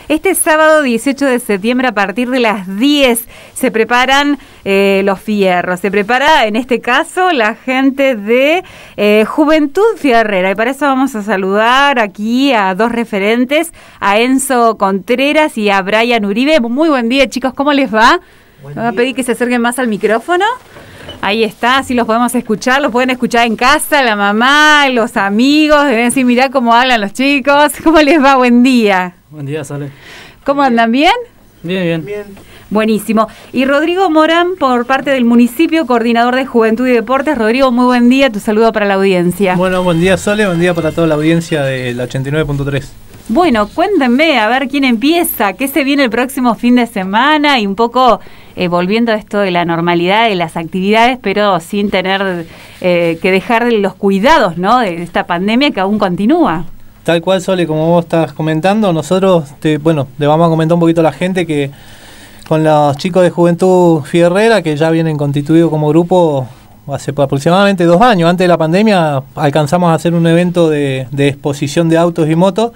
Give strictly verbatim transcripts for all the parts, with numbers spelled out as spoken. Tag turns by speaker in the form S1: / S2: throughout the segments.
S1: Este sábado dieciocho de septiembre a partir de las diez se preparan eh, los fierros. Se prepara en este caso la gente de eh, Juventud Fierrera. Y para eso vamos a saludar aquí a dos referentes, a Enzo Contreras y a Brian Uribe. Muy buen día, chicos, ¿cómo les va? Voy a pedir que se acerquen más al micrófono. Ahí está, así los podemos escuchar, los pueden escuchar en casa, la mamá, los amigos, deben decir, mirá cómo hablan los chicos. ¿Cómo les va? Buen día.
S2: Buen día, Sole.
S1: ¿Cómo andan? ¿Bien?
S2: Bien, bien.
S3: Bien.
S1: Buenísimo. Y Rodrigo Morán, por parte del municipio, coordinador de Juventud y Deportes. Rodrigo, muy buen día, tu saludo para la audiencia.
S3: Bueno, buen día, Sole, buen día para toda la audiencia de la ochenta y nueve punto tres.
S1: Bueno, cuéntenme, a ver quién empieza, qué se viene el próximo fin de semana y un poco eh, volviendo a esto de la normalidad de las actividades, pero sin tener eh, que dejar los cuidados, ¿no?, de esta pandemia que aún continúa.
S3: Tal cual, Sole, como vos estás comentando, nosotros, te, bueno, le vamos a comentar un poquito a la gente que con los chicos de Juventud Fierrera, que ya vienen constituidos como grupo hace aproximadamente dos años, antes de la pandemia, alcanzamos a hacer un evento de, de exposición de autos y motos.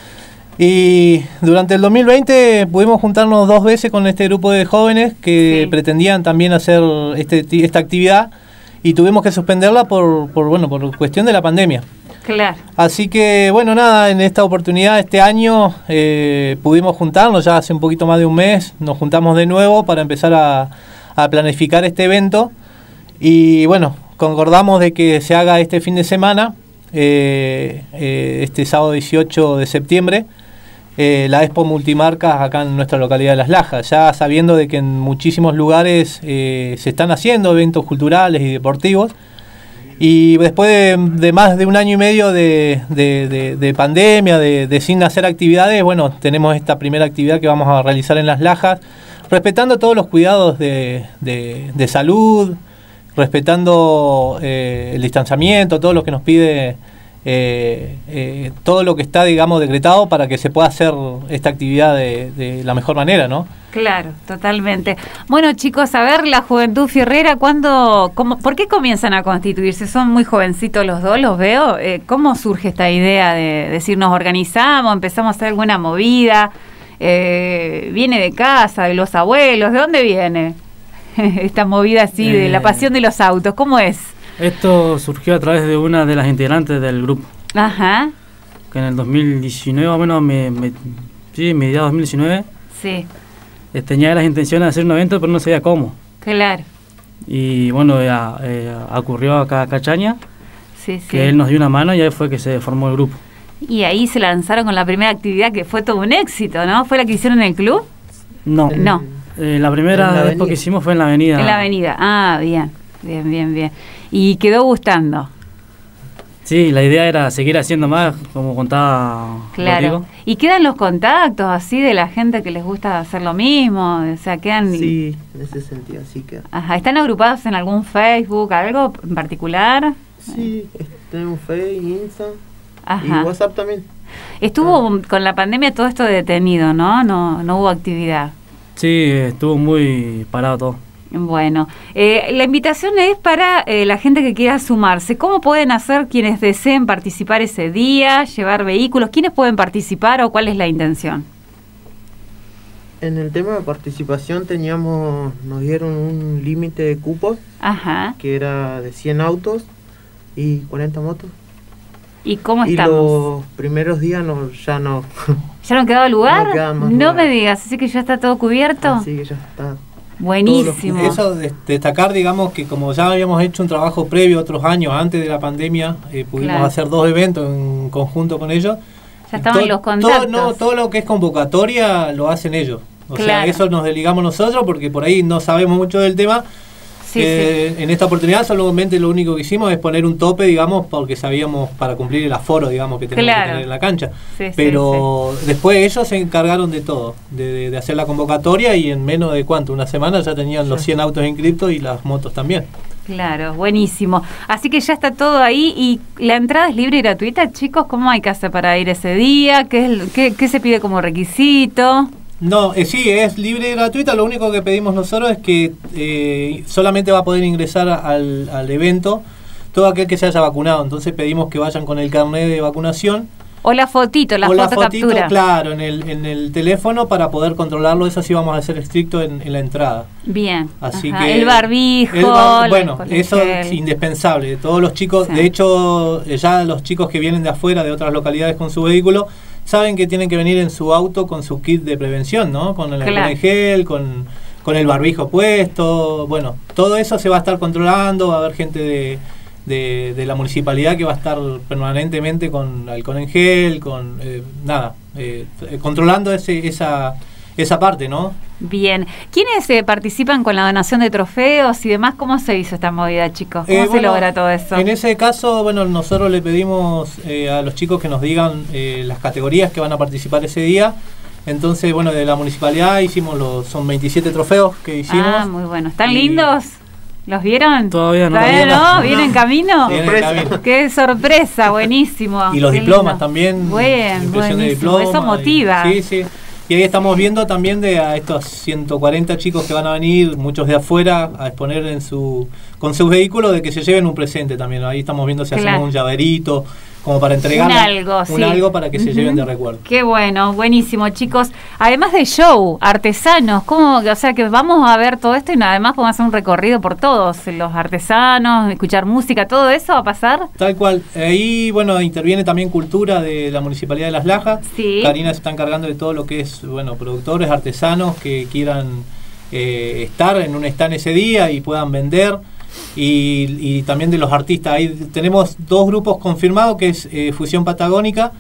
S3: Y durante el dos mil veinte pudimos juntarnos dos veces con este grupo de jóvenes que sí. pretendían también hacer este, esta actividad y tuvimos que suspenderla por, por, bueno, por cuestión de la pandemia.
S1: Claro. Así
S3: que, bueno, nada, en esta oportunidad, este año, eh, pudimos juntarnos, ya hace un poquito más de un mes, nos juntamos de nuevo para empezar a, a planificar este evento. Y, bueno, concordamos de que se haga este fin de semana, eh, eh, este sábado dieciocho de septiembre, eh, la Expo Multimarcas acá en nuestra localidad de Las Lajas, ya sabiendo de que en muchísimos lugares eh, se están haciendo eventos culturales y deportivos. Y después de, de más de un año y medio de, de, de, de pandemia, de, de sin hacer actividades, bueno, tenemos esta primera actividad que vamos a realizar en Las Lajas, respetando todos los cuidados de, de, de salud, respetando eh, el distanciamiento, todo lo que nos pide, eh, eh, todo lo que está, digamos, decretado para que se pueda hacer esta actividad de, de la mejor manera, ¿no?
S1: Claro, totalmente. Bueno, chicos, a ver, la Juventud Fierrera, ¿cuándo, cómo, ¿por qué comienzan a constituirse? Son muy jovencitos los dos, los veo. Eh, ¿Cómo surge esta idea de decir, nos organizamos, empezamos a hacer alguna movida? Eh, ¿Viene de casa, de los abuelos? ¿De dónde viene esta movida así, eh, de la pasión de los autos? ¿Cómo es?
S2: Esto surgió a través de una de las integrantes del grupo.
S1: Ajá.
S2: Que en el dos mil diecinueve, o menos, me, me, sí, mediados de dos mil diecinueve,
S1: sí.
S2: tenía las intenciones de hacer un evento, pero no sabía cómo.
S1: Claro.
S2: Y bueno, ya, eh, ocurrió acá a Cachaña,
S1: sí, sí.
S2: que él nos dio una mano y ahí fue que se formó el grupo.
S1: Y ahí se lanzaron con la primera actividad que fue todo un éxito, ¿no? ¿Fue la que hicieron en el club?
S2: No.
S1: No.
S2: Eh, la primera vez que hicimos fue en la avenida.
S1: En la avenida, ah, bien, bien, bien, bien. ¿Y quedó gustando?
S2: Sí, la idea era seguir haciendo más, como contaba
S1: Claro.
S2: Rodrigo.
S1: ¿Y quedan los contactos así de la gente que les gusta hacer lo mismo? O sea, quedan...
S4: Sí, en ese sentido, sí que...
S1: Ajá, ¿están agrupados en algún Facebook, algo en particular?
S4: Sí, tenemos Facebook, Insta.
S1: Ajá.
S4: Y WhatsApp también.
S1: Estuvo ah. con la pandemia todo esto detenido, ¿no? No, no hubo actividad.
S2: Sí, estuvo muy parado todo.
S1: Bueno, eh, la invitación es para eh, la gente que quiera sumarse. ¿Cómo pueden hacer quienes deseen participar ese día, llevar vehículos? ¿Quiénes pueden participar o cuál es la intención?
S4: En el tema de participación teníamos, nos dieron un límite de cupos. Ajá. Que era de cien autos y cuarenta motos.
S1: ¿Y cómo
S4: y
S1: estamos?
S4: Los primeros días no, ya no.
S1: ¿Ya no quedaba lugar?
S4: No, quedaba más
S1: no
S4: lugar.
S1: me digas, así que ya está todo cubierto.
S4: Así que ya está.
S1: Buenísimo.
S3: Eso de destacar, digamos, que como ya habíamos hecho un trabajo previo otros años antes de la pandemia, eh, pudimos claro. hacer dos eventos en conjunto con ellos.
S1: Ya estaban
S3: todo,
S1: los contactos.
S3: Todo, no, todo lo que es convocatoria lo hacen ellos. O claro. sea, eso nos delegamos nosotros porque por ahí no sabemos mucho del tema. Sí, eh, sí. En esta oportunidad solamente lo único que hicimos es poner un tope, digamos, porque sabíamos para cumplir el aforo, digamos, que tenemos claro. que tener en la cancha. Sí, Pero sí, sí. después ellos se encargaron de todo, de, de, de hacer la convocatoria y en menos de cuánto, una semana ya tenían sí. los cien autos inscriptos y las motos también.
S1: Claro, buenísimo. Así que ya está todo ahí y la entrada es libre y gratuita, chicos. ¿Cómo hay que hacer para ir ese día? ¿Qué, es, qué, qué se pide como requisito?
S3: No, eh, sí, es libre y gratuita. Lo único que pedimos nosotros es que eh, solamente va a poder ingresar al, al evento todo aquel que se haya vacunado. Entonces pedimos que vayan con el carnet de vacunación
S1: O la fotito, la
S3: o
S1: foto
S3: la fotito,
S1: captura.
S3: claro, en el, en el teléfono para poder controlarlo. Eso sí vamos a ser estricto en, en la entrada.
S1: Bien.
S3: Así
S1: Ajá.
S3: que
S1: El barbijo.
S3: el bar, bueno,
S1: el
S3: eso es indispensable. Todos los chicos,
S1: sí.
S3: de hecho, ya los chicos que vienen de afuera, de otras localidades con su vehículo, saben que tienen que venir en su auto con su kit de prevención, ¿no? Con el
S1: claro.
S3: alcohol en gel, con, con el barbijo puesto. Bueno, todo eso se va a estar controlando. Va a haber gente de... De, de la municipalidad que va a estar permanentemente con alcohol en gel, con eh, nada, eh, controlando ese, esa, esa parte, ¿no?
S1: Bien. ¿Quiénes eh, participan con la donación de trofeos y demás? ¿Cómo se hizo esta movida, chicos? ¿Cómo
S3: eh,
S1: se
S3: bueno,
S1: logra todo eso?
S3: En ese caso, bueno, nosotros le pedimos eh, a los chicos que nos digan eh, las categorías que van a participar ese día. Entonces, bueno, de la municipalidad hicimos los, son veintisiete trofeos que hicimos.
S1: Ah, muy bueno. ¿Están
S3: y,
S1: lindos? ¿Los vieron?
S2: Todavía no.
S1: ¿Todavía no?
S3: no.
S1: ¿Viene en camino?
S3: Viene en camino.
S1: ¡Qué sorpresa! Buenísimo.
S3: Y los
S1: Qué
S3: diplomas
S1: lindo.
S3: también.
S1: Buen,
S3: impresión de
S1: buenísimo.
S3: diploma,
S1: Eso motiva.
S3: Y, sí, sí. Y ahí estamos viendo también de a estos ciento cuarenta chicos que van a venir, muchos de afuera, a exponer en su con sus vehículos, de que se lleven un presente también. Ahí estamos viendo si
S1: Claro.
S3: hacemos un llaverito, como para entregar
S1: Un algo,
S3: un
S1: sí.
S3: algo para que se
S1: Uh-huh.
S3: lleven de recuerdo.
S1: Qué bueno, buenísimo, chicos. Además de show, artesanos, ¿cómo? O sea, que vamos a ver todo esto y además podemos hacer un recorrido por todos, los artesanos, escuchar música, ¿todo eso va a pasar?
S3: Tal cual. Ahí, bueno, interviene también Cultura de la Municipalidad de Las Lajas.
S1: Sí.
S3: Karina se está encargando de todo lo que es, bueno, productores, artesanos que quieran eh, estar en un stand ese día y puedan vender. Y, y también de los artistas. Ahí tenemos dos grupos confirmados, que es eh, Fusión Patagónica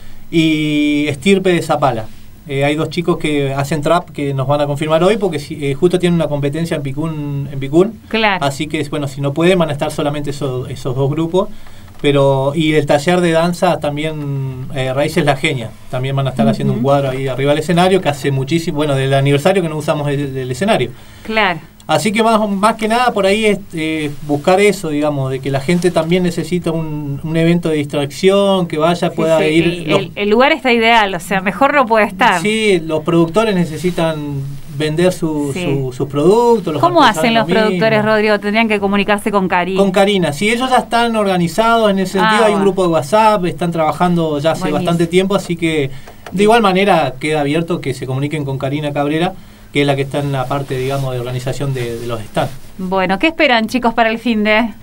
S3: y Estirpe de Zapala. Eh, hay dos chicos que hacen trap que nos van a confirmar hoy porque eh, justo tienen una competencia en Picún, en Picún.
S1: Claro.
S3: Así que, bueno, si no pueden van a estar solamente esos, esos dos grupos. Pero y el taller de danza también, eh, Raíces La Genia, también van a estar uh-huh. haciendo un cuadro ahí arriba del escenario, que hace muchísimo, bueno, del aniversario que no usamos el, el escenario.
S1: Claro.
S3: Así que más, más que nada por ahí es eh, buscar eso, digamos, de que la gente también necesita un, un evento de distracción, que vaya,
S1: sí,
S3: pueda
S1: sí,
S3: ir...
S1: El,
S3: los,
S1: el, el lugar está ideal, o sea, mejor no puede estar.
S3: Sí, los productores necesitan vender su, sí. su, sus productos. Los
S1: ¿Cómo hacen los
S3: mismos.
S1: productores, Rodrigo? Tendrían que comunicarse con Karina.
S3: Con Karina, sí, ellos ya están organizados en ese sentido, ah, hay un grupo de WhatsApp, están trabajando ya hace Buenísimo. bastante tiempo, así que de igual manera queda abierto que se comuniquen con Karina Cabrera, que es la que está en la parte, digamos, de organización de, de los stands.
S1: Bueno, ¿qué esperan, chicos, para el fin de...?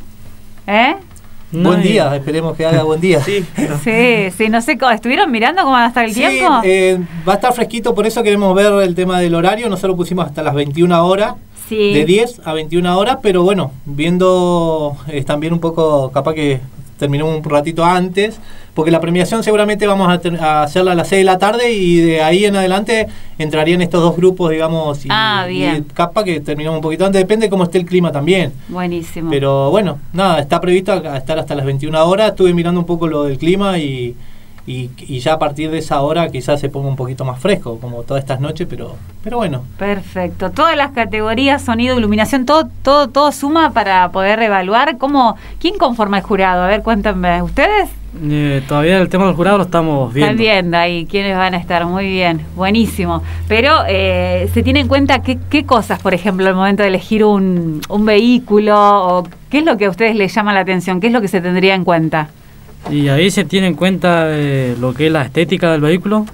S1: ¿Eh?
S3: No, buen día, esperemos que haga buen día.
S4: Sí,
S1: sí, sí, no sé, ¿estuvieron mirando cómo va a estar el
S3: sí,
S1: tiempo?
S3: Eh, va a estar fresquito, por eso queremos ver el tema del horario. Nosotros pusimos hasta las veintiuna horas, sí. de diez a veintiuna horas, pero bueno, viendo eh, también un poco, capaz que terminamos un ratito antes, porque la premiación seguramente vamos a, ter- a hacerla a las seis de la tarde y de ahí en adelante entrarían estos dos grupos, digamos, y,
S1: ah, bien.
S3: y capaz que terminamos un poquito antes, depende de cómo esté el clima también.
S1: Buenísimo.
S3: Pero bueno, nada, está previsto a estar hasta las veintiuna horas, estuve mirando un poco lo del clima y, y, y ya a partir de esa hora quizás se ponga un poquito más fresco, como todas estas noches, pero, pero bueno.
S1: Perfecto. Todas las categorías, sonido, iluminación, todo, todo, todo suma para poder evaluar. ¿Cómo, ¿Quién conforma el jurado? A ver, cuéntame, ¿ustedes?
S2: Eh, todavía el tema del jurado lo estamos viendo.
S1: Están viendo ahí quiénes van a estar, muy bien, buenísimo. Pero eh, se tiene en cuenta qué, qué cosas, por ejemplo, al momento de elegir un, un vehículo, o qué es lo que a ustedes les llama la atención, qué es lo que se tendría en cuenta.
S2: Y ahí se tiene en cuenta eh, lo que es la estética del vehículo.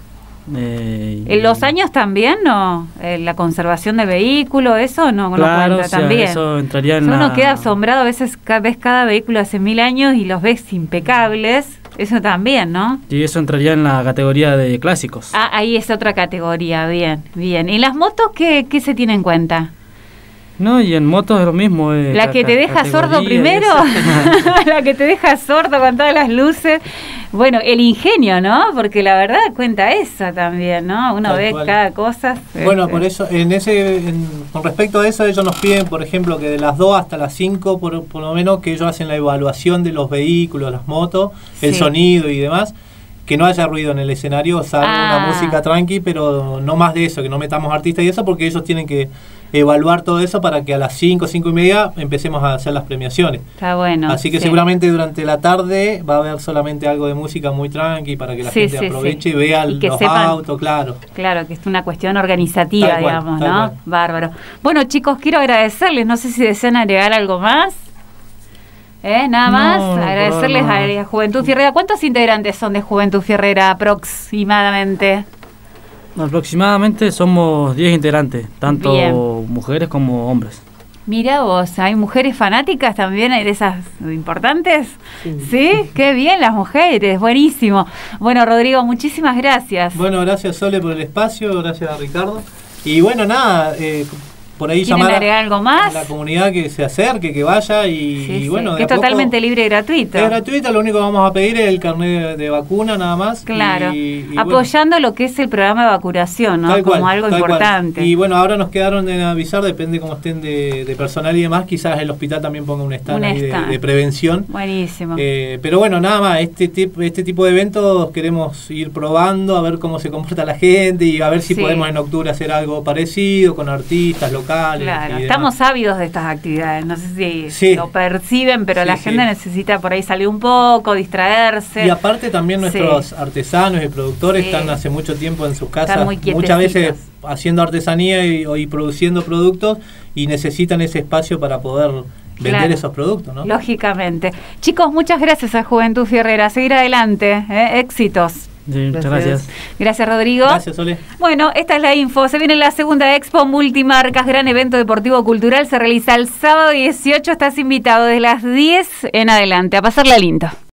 S2: Eh,
S1: ¿En los años también, no? Eh, ¿La conservación del vehículo, eso no
S2: claro,
S1: lo cuenta
S2: o sea,
S1: también?
S2: Eso entraría en
S1: o sea,
S2: la...
S1: Uno queda asombrado, a veces ves cada vehículo hace mil años y los ves impecables, eso también, ¿no?
S2: Y eso entraría en la categoría de clásicos.
S1: Ah, ahí es otra categoría, bien, bien. ¿Y las motos qué, qué se tiene en cuenta?
S2: No, y en motos es lo mismo. Eh,
S1: la que te deja sordo primero, la que te deja sordo con todas las luces. Bueno, el ingenio, ¿no? Porque la verdad cuenta eso también, ¿no? Uno
S3: Tal
S1: ve
S3: cual.
S1: cada cosa.
S3: Bueno,
S1: este.
S3: por eso, en ese, en, con respecto a eso, ellos nos piden, por ejemplo, que de las dos hasta las cinco, por, por lo menos, que ellos hacen la evaluación de los vehículos, las motos, el
S1: Sí.
S3: sonido y demás. Que no haya ruido en el escenario, salvo
S1: Ah.
S3: una música tranqui, pero no más de eso, que no metamos artistas y eso, porque ellos tienen que evaluar todo eso para que a las cinco, cinco y media empecemos a hacer las premiaciones.
S1: Está bueno.
S3: Así que
S1: sí.
S3: seguramente durante la tarde va a haber solamente algo de música muy tranqui para que la
S1: Sí,
S3: gente
S1: sí,
S3: aproveche
S1: sí.
S3: y vea
S1: Y que
S3: los
S1: sepan.
S3: autos, claro.
S1: Claro, que es una cuestión organizativa,
S3: Tal cual,
S1: digamos,
S3: tal
S1: ¿no?
S3: cual.
S1: Bárbaro. Bueno, chicos, quiero agradecerles. No sé si desean agregar algo más. ¿Eh? Nada más,
S2: no, no,
S1: agradecerles
S2: no.
S1: a la Juventud Fierrera. ¿Cuántos integrantes son de Juventud Fierrera aproximadamente?
S2: Aproximadamente somos diez integrantes, tanto
S1: Bien.
S2: mujeres como hombres.
S1: Mira vos, ¿hay mujeres fanáticas también? ¿Hay de esas importantes?
S4: Sí.
S1: ¿Sí? Qué bien las mujeres, buenísimo. Bueno, Rodrigo, muchísimas gracias.
S3: Bueno, gracias Sole por el espacio, gracias a Ricardo. Y bueno, nada, eh, por ahí
S1: ¿Quieren
S3: llamar
S1: agregar algo más?
S3: a la comunidad que se acerque, que vaya y,
S1: Sí,
S3: y
S1: sí,
S3: bueno,
S1: que
S3: de
S1: es
S3: a poco-
S1: totalmente libre y gratuito.
S3: Es gratuita, lo único que vamos a pedir es el carnet de, de vacuna nada más.
S1: Claro,
S3: y, y
S1: apoyando
S3: bueno,
S1: lo que es el programa de vacunación, ¿no?
S3: tal
S1: Como
S3: cual,
S1: algo
S3: tal cual.
S1: importante.
S3: Y bueno, ahora nos quedaron de avisar, depende cómo estén de, de personal y demás, quizás el hospital también ponga un stand,
S1: Un
S3: ahí de,
S1: stand.
S3: de prevención.
S1: Buenísimo.
S3: Eh, pero bueno, nada más, este, tip, este tipo de eventos queremos ir probando, a ver cómo se comporta la gente y a ver si
S1: Sí.
S3: podemos en octubre hacer algo parecido con artistas locales.
S1: Claro,
S3: y demás.
S1: estamos ávidos de estas actividades, no sé si
S3: Sí.
S1: lo perciben, pero
S3: Sí,
S1: la
S3: sí.
S1: gente necesita por ahí salir un poco, distraerse.
S3: Y aparte también nuestros
S1: Sí.
S3: artesanos y productores
S1: Sí.
S3: están hace mucho tiempo en sus
S1: Están
S3: casas,
S1: muy
S3: muchas veces
S1: quietecitos.
S3: haciendo artesanía y, y produciendo productos y necesitan ese espacio para poder vender
S1: Claro.
S3: esos productos, ¿no?
S1: Lógicamente. Chicos, muchas gracias a Juventud Fierrera. Seguir adelante, ¿eh? Éxitos.
S2: Sí, muchas
S4: Gracias.
S2: gracias.
S1: Gracias, Rodrigo.
S3: Gracias, Sole.
S1: Bueno, esta es la info. Se viene la segunda Expo Multimarcas, gran evento deportivo cultural. Se realiza el sábado dieciocho. Estás invitado desde las diez en adelante. A pasarla lindo.